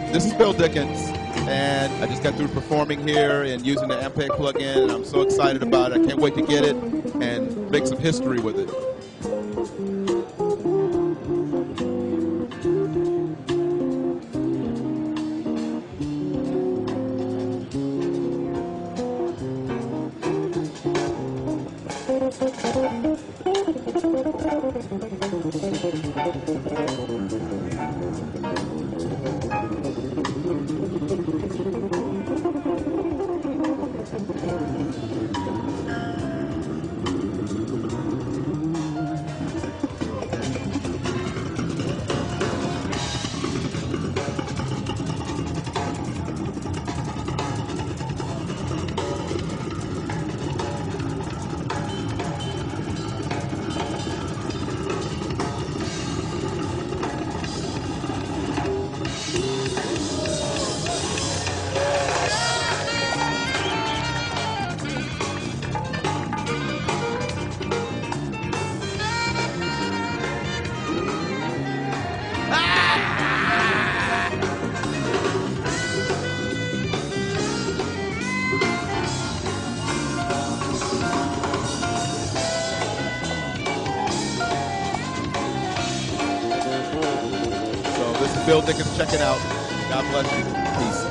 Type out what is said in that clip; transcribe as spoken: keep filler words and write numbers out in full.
This is Bill Dickens, and I just got through performing here and using the Ampeg plugin, and I'm so excited about it. I can't wait to get it and make some history with it. This is Bill Dickens. Check it out. God bless you. Peace.